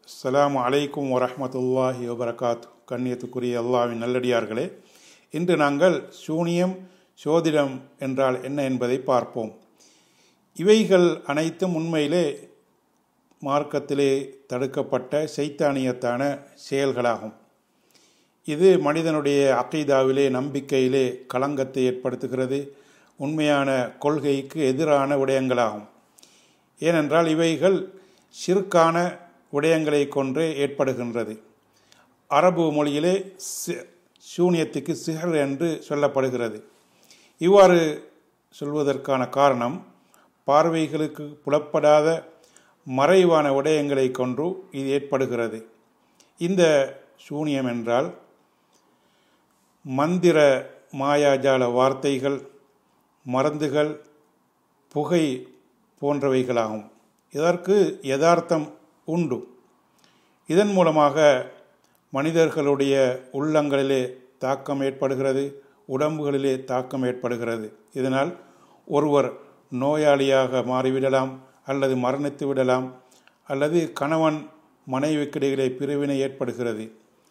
அஸ்ஸலாமு அலைக்கும் வரஹ்மத்துல்லாஹி வபரகாத்து. கண்ணியத்துக்குரிய அல்லாஹ்வின் நல்லடியார்களே, இன்று நாங்கள் சூனியம் சோதிடம் என்றால் என்ன என்பதை பார்ப்போம். இவைகள் அனைத்தும் உண்மையிலே மார்க்கத்திலே தடுக்கப்பட்ட சைத்தானியத்தான செயல்களாகும். இது மனிதனுடைய அகீதாவிலே, நம்பிக்கையிலே களங்கத்தை ஏற்படுத்துகிறது. உண்மையான கொள்கைக்கு எதிரான விடயங்களாகும். ஏனென்றால் இவைகள் ஷிர்கான விடயங்களை கொண்டு ஏற்படுகின்றது. அரபு மொழியிலே சூனியத்துக்கு சிஹர் என்று சொல்லப்படுகிறது. இவ்வாறு சொல்வதற்கான காரணம், பார்வைகளுக்கு புலப்படாத மறைவான விடயங்களை கொண்டு இது ஏற்படுகிறது. இந்த சூனியம் என்றால் மந்திர மாயாஜால வார்த்தைகள், மருந்துகள், புகை போன்றவைகளாகும். இதற்கு யதார்த்தம் உண்டு. இதன் மூலமாக மனிதர்களுடைய உள்ளங்களிலே தாக்கம் ஏற்படுகிறது, உடம்புகளிலே தாக்கம் ஏற்படுகிறது. இதனால் ஒருவர் நோயாளியாக மாறிவிடலாம், அல்லது மரணித்து விடலாம், அல்லது கணவன் மனைவிக்கிடையிலே பிரிவினை ஏற்படுகிறது.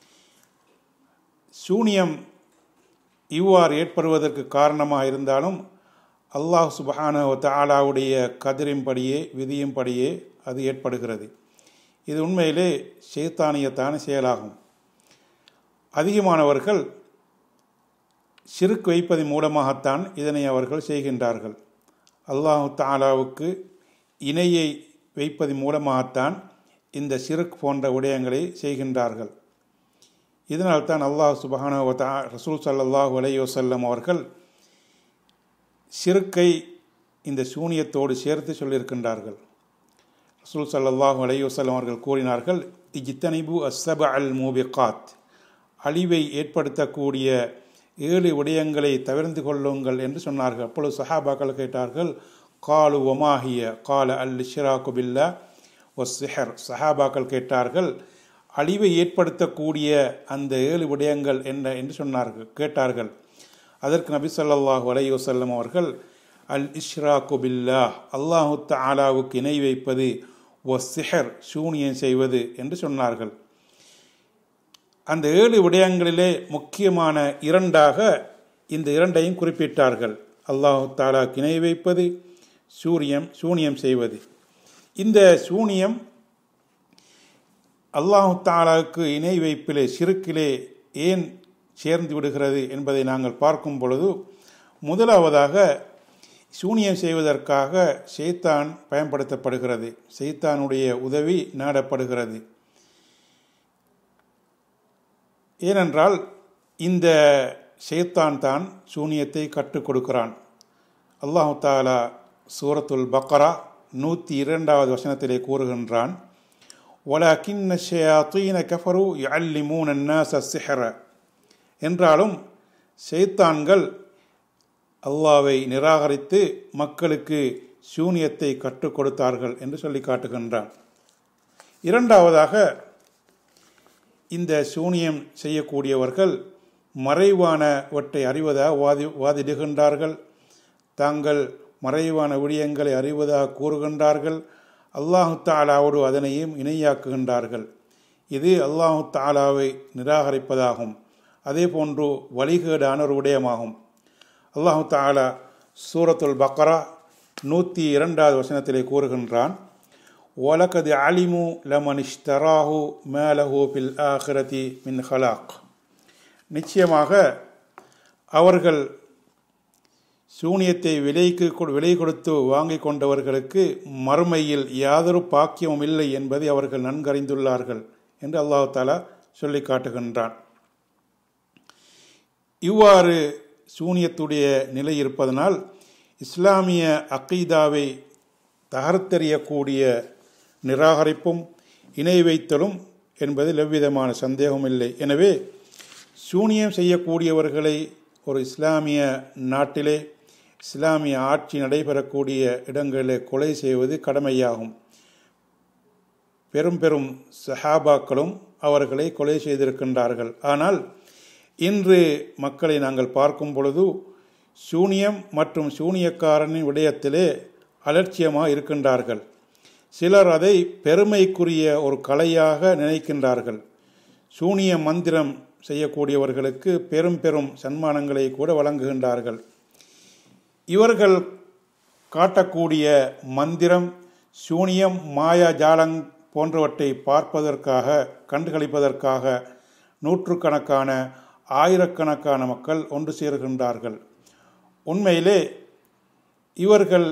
சூனியம் இவ்வாறு ஏற்படுவதற்கு காரணமாக இருந்தாலும் அல்லாஹ் சுப்ஹானஹு வ தஆலாவுடைய கதிரின்படியே, விதியின்படியே அது ஏற்படுகிறது. இது உண்மையிலே ஷைத்தானியத்தான செயலாகும். அதிகமானவர்கள் ஷிர்க் வைப்பதன் மூலமாகத்தான் இதனை அவர்கள் செய்கின்றார்கள். அல்லாஹ் தஆலாவுக்கு இணையை வைப்பதன் மூலமாகத்தான் இந்த ஷிர்க் போன்ற விடயங்களை செய்கின்றார்கள். இதனால்தான் அல்லாஹ் சுப்ஹானஹு வ தஆலா, ரசூல் ஸல்லல்லாஹு அலைஹி வஸல்லம் அவர்கள் ஷிர்க்கை இந்த சூனியத்தோடு சேர்த்து சொல்லியிருக்கின்றார்கள். ரசூல் ஸல்லல்லாஹு அலைஹி வஸல்லம் அவர்கள் கூறினார்கள், இஜ்தனிபு அஸ்ஸபஅல் மூபிகாத், அழிவை ஏற்படுத்தக்கூடிய 7 விடயங்களை தவிர்த்து கொள்ளுங்கள் என்று சொன்னார்கள். அப்பொழுது சஹாபாக்கள் கேட்டார்கள், காலு வமாஹிய கால அல் இஷ்ராக்கு பில்லாஹ் வஸ்ஸிஹர். சஹாபாக்கள் கேட்டார்கள், அழிவை ஏற்படுத்தக்கூடிய அந்த 7 விடயங்கள் என்ன என்று கேட்டார்கள். அதற்கு நபி ஸல்லல்லாஹு அலைஹி வஸல்லம் அவர்கள், அல் இஷ்ராக்கு பில்லாஹ், அல்லாஹு தஆலாவுக்கு இணை வைப்பது, வஸ்ஸிஹர், சூனியம் செய்வது என்று சொன்னார்கள். அந்த 7 விடயங்களிலே முக்கியமான 2ஆக இந்த 2ஐயும் குறிப்பிட்டார்கள். அல்லாஹு தஆலாவுக்கு இணை வைப்பது, சூனியம் செய்வது. இந்த சூனியம் அல்லாஹு தஆலாவுக்கு இணை வைப்பிலே, ஷிர்க்கிலே ஏன் சேர்ந்து விடுகிறது என்பதை நாங்கள் பார்க்கும் பொழுது, முதலாவதாக சூனியம் செய்வதற்காக ஷைத்தான் பயன்படுத்தப்படுகிறது. ஷைத்தானுடைய உதவி நாடப்படுகிறது. ஏனென்றால் இந்த ஷைத்தான் தான் சூனியத்தை கற்றுக் கொடுக்கிறான். அல்லாஹு தஆலா சூரத்துல் பக்ரா 102வது வசனத்திலே கூறுகின்றான், வலகின்ன ஷயாத்தீன கஃபரு யுஅல்லிமூன அன்னாஸ அஸ்ஸிஹ்ர. என்றாலும் ஷைத்தான்கள் அல்லாஹ்வை நிராகரித்து மக்களுக்கு சூனியத்தை கற்றுக் கொடுத்தார்கள் என்று சொல்லி காட்டுகின்றான். 2ஆவதாக, இந்த சூனியம் செய்யக்கூடியவர்கள் மறைவானவற்றை அறிவதாக வாதிடுகின்றார்கள். தாங்கள் மறைவான விடயங்களை அறிவதாக கூறுகின்றார்கள். அல்லாஹு தஆலாவோடு அதனையும் இணையாக்குகின்றார்கள். இது அல்லாஹு தஆலாவை நிராகரிப்பதாகும். அதே போன்று வழிகேடான ஒரு விடயமாகும். அல்லாஹு தஆலா சூரத்துல் பக்ரா 102வது வசனத்திலே கூறுகின்றான், வலகத் அலிமு லமன் இஷ்தராஹு மா லஹு ஃபில் ஆখিরাতি மின் ஹலாக். நிச்சயமாக அவர்கள் சூனியத்தை விலை கொடுத்து வாங்கி கொண்டவர்களுக்கு மறுமையில் யாதொரு பாக்கியமும் இல்லை என்பதை அவர்கள் நன்கறிந்துள்ளார்கள் என்று அல்லாஹ் தஆலா சொல்லி காட்டுகின்றான். இவ்வாறு சூனியத்துடைய நிலை இருப்பதனால் இஸ்லாமிய அகீதாவை தகர்த்தெறியக்கூடிய நிராகரிப்பும் இணை வைத்தலும் என்பதில் எவ்விதமான சந்தேகமும் இல்லை. எனவே சூனியம் செய்யக்கூடியவர்களை ஒரு இஸ்லாமிய நாட்டிலே, இஸ்லாமிய ஆட்சி நடைபெறக்கூடிய இடங்களிலே கொலை செய்வது கடமையாகும். பெரும் பெரும் சஹாபாக்களும் அவர்களை கொலை செய்திருக்கின்றார்கள். ஆனால் இன்று மக்களை நாங்கள் பார்க்கும் பொழுது சூனியம் மற்றும் சூனியக்காரனின் விடயத்திலே அலட்சியமாக இருக்கின்றார்கள். சிலர் அதை பெருமைக்குரிய ஒரு கலையாக நினைக்கின்றார்கள். சூனிய மந்திரம் செய்யக்கூடியவர்களுக்கு பெரும் பெரும் சன்மானங்களை கூட வழங்குகின்றார்கள். இவர்கள் காட்டக்கூடிய மந்திரம், சூனியம், மாயாஜாலம் போன்றவற்றை பார்ப்பதற்காக, கண்டுகளிப்பதற்காக நூற்றுக்கணக்கான, ஆயிரக்கணக்கான மக்கள் ஒன்று சேருகின்றார்கள். உண்மையிலே இவர்கள்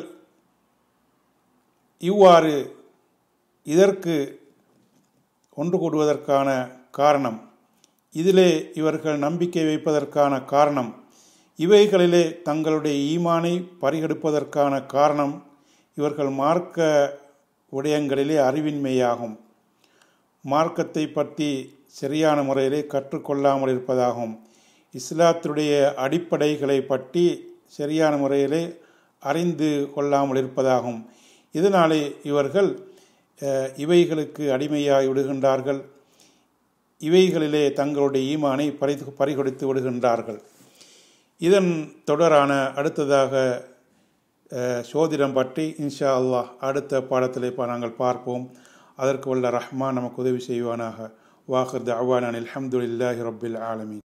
இவ்வாறு இதற்கு ஒன்று கூடுவதற்கான காரணம், இதிலே இவர்கள் நம்பிக்கை வைப்பதற்கான காரணம், இவைகளிலே தங்களுடைய ஈமானை பறிகெடுப்பதற்கான காரணம் இவர்கள் மார்க்க விடயங்களிலே அறிவின்மையாகும். மார்க்கத்தை பற்றி சரியான முறையிலே கற்றுக்கொள்ளாமல் இருப்பதாகும். இஸ்லாத்துடைய அடிப்படைகளை பற்றி சரியான முறையிலே அறிந்து கொள்ளாமல் இருப்பதாகும். இதனாலே இவர்கள் இவைகளுக்கு அடிமையாகி விடுகின்றார்கள். இவைகளிலே தங்களுடைய ஈமானை பறிகொடுத்து விடுகின்றார்கள். இதன் தொடரான அடுத்ததாக சோதிடம் பற்றி இன்ஷா அல்லாஹ் அடுத்த பாடத்திலே நாங்கள் பார்ப்போம். அதற்கு வல்ல ரஹ்மான் நமக்கு உதவி செய்வானாக. வாஹிர் தஅவானா அல்ஹம்துலில்லாஹி ரப்பில் ஆலமீன்.